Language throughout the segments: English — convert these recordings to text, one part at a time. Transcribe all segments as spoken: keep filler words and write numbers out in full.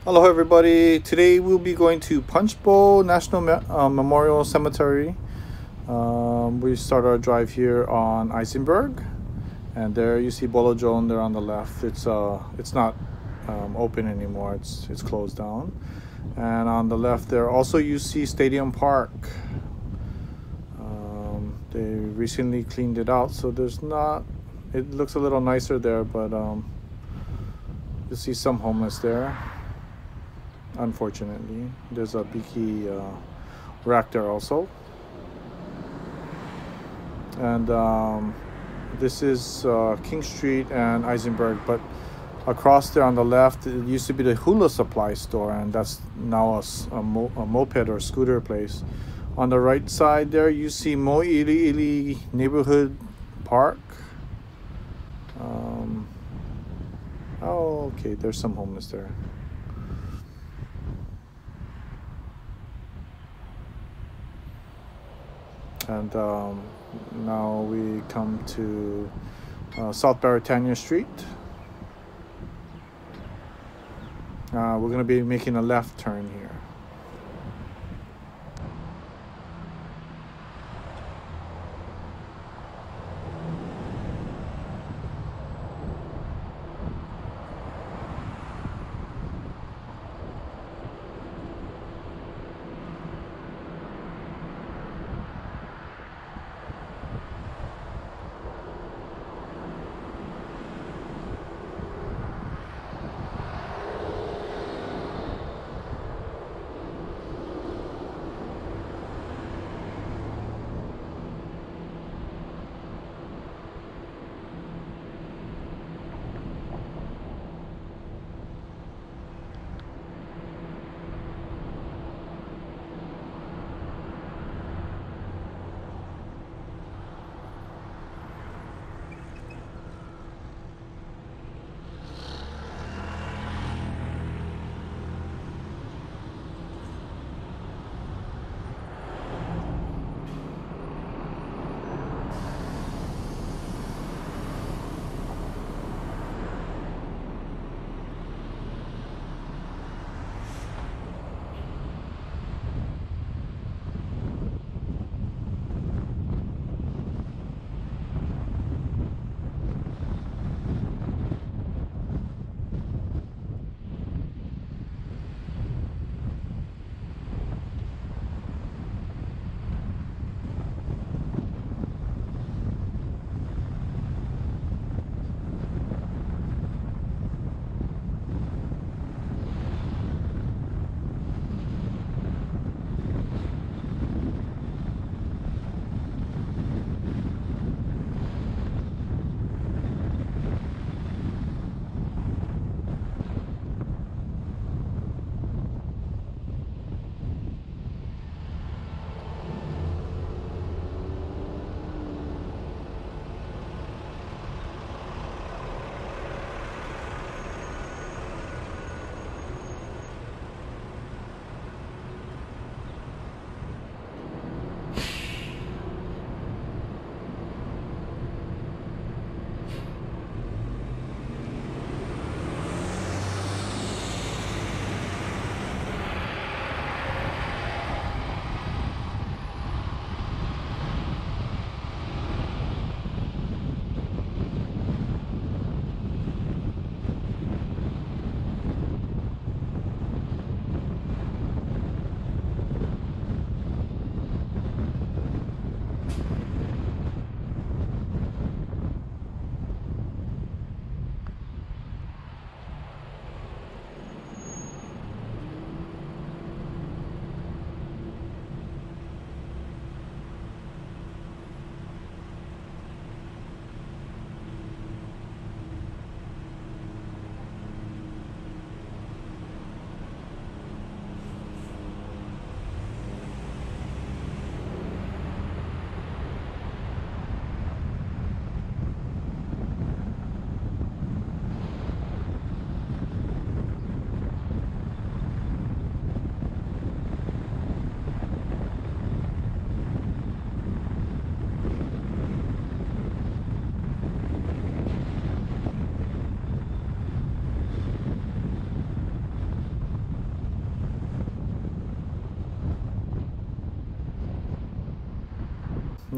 Hello, everybody. Today we'll be going to Punchbowl National Me- uh, Memorial Cemetery. Um, we start our drive here on Eisenberg, and there you see Bolo Joan there on the left. It's uh, it's not um, open anymore. It's it's closed down. And on the left there, also you see Stadium Park. Um, they recently cleaned it out, so there's not. It looks a little nicer there, but um, you'll see some homeless there. Unfortunately, there's a beaky uh, rack there also, and um, this is uh, King Street and Eisenberg. But across there on the left, it used to be the hula supply store, and that's now a, s- a mo- a moped or scooter place. On the right side there, you see Mo Ili Ili Neighborhood Park. Um, oh, okay, there's some homeless there. And um, now we come to uh, South Baratania Street. Uh, we're going to be making a left turn here.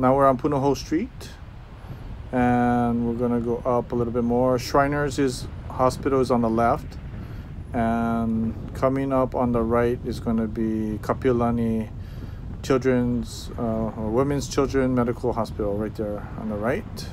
now we're on Punahou Street, and we're gonna go up a little bit more. Shriners is hospital is on the left, and coming up on the right is going to be Kapiolani Children's uh, or Women's Children Medical Hospital right there on the right.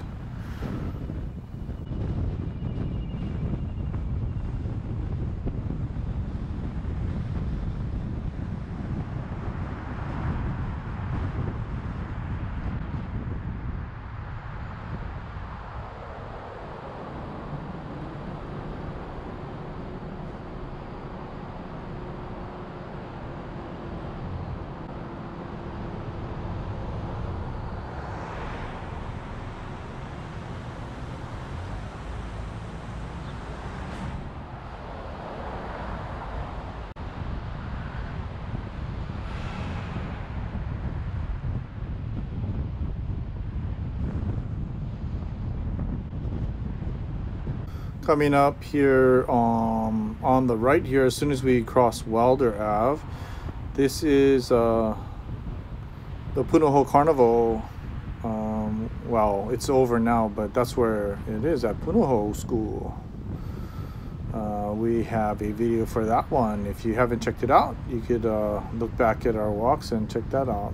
Coming up here um, on the right here, as soon as we cross Wilder Ave, this is uh, the Punahou Carnival. Um, well, it's over now, but that's where it is at Punahou School. Uh, we have a video for that one. If you haven't checked it out, you could uh, look back at our walks and check that out.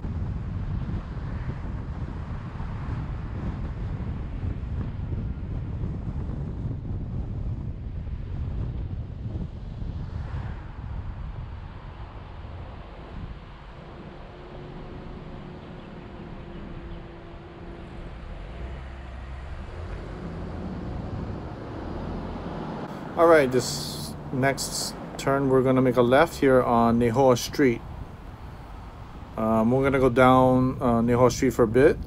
All right, this next turn, we're gonna make a left here on Nehoa Street. Um, we're gonna go down uh, Nehoa Street for a bit.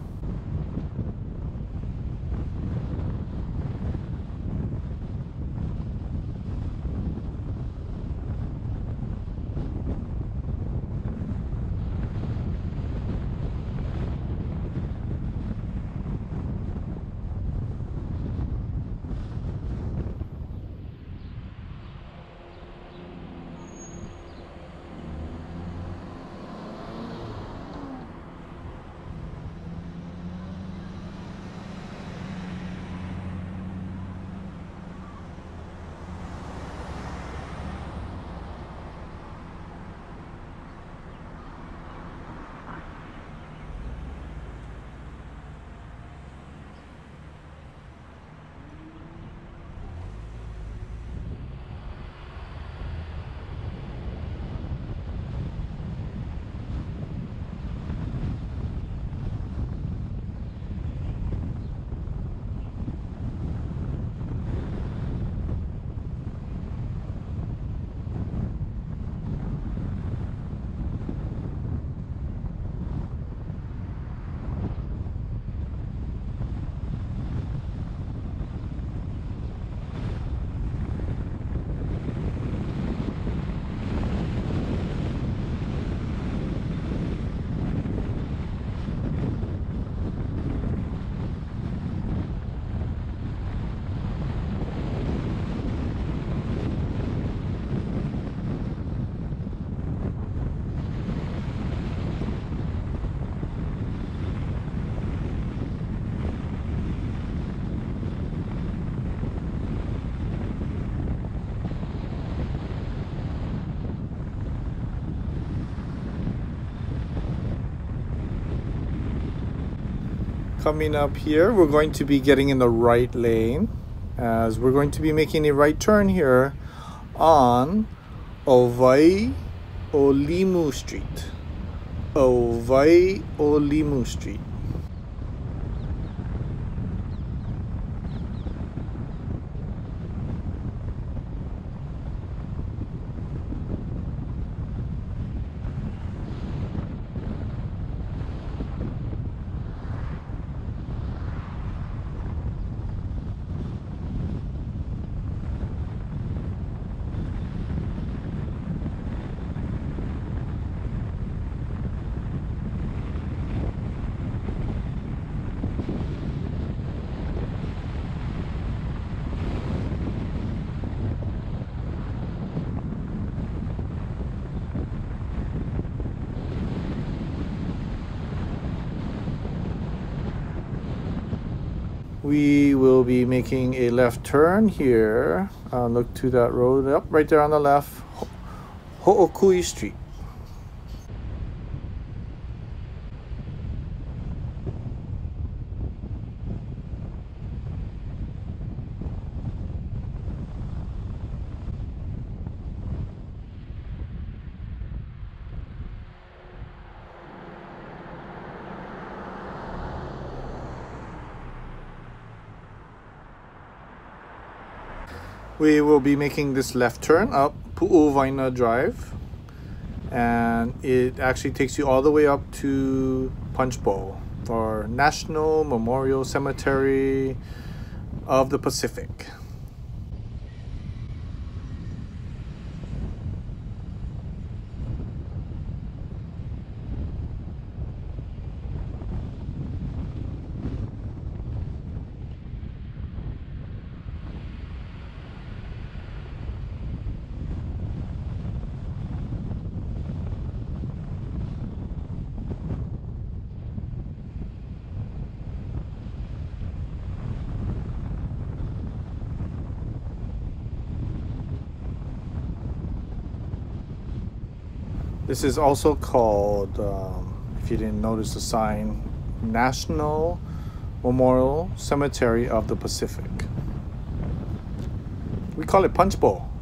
Coming up here, we're going to be getting in the right lane, as we're going to be making a right turn here on Ovai Olimu Street. Ovai Olimu Street. we will be making a left turn here. Uh, look to that road up right there on the left, Ho- Ho'okui Street. We will be making this left turn up Pu'uvaina Drive, and it actually takes you all the way up to Punchbowl for National Memorial Cemetery of the Pacific. This is also called, um, if you didn't notice the sign, National Memorial Cemetery of the Pacific. We call it Punchbowl.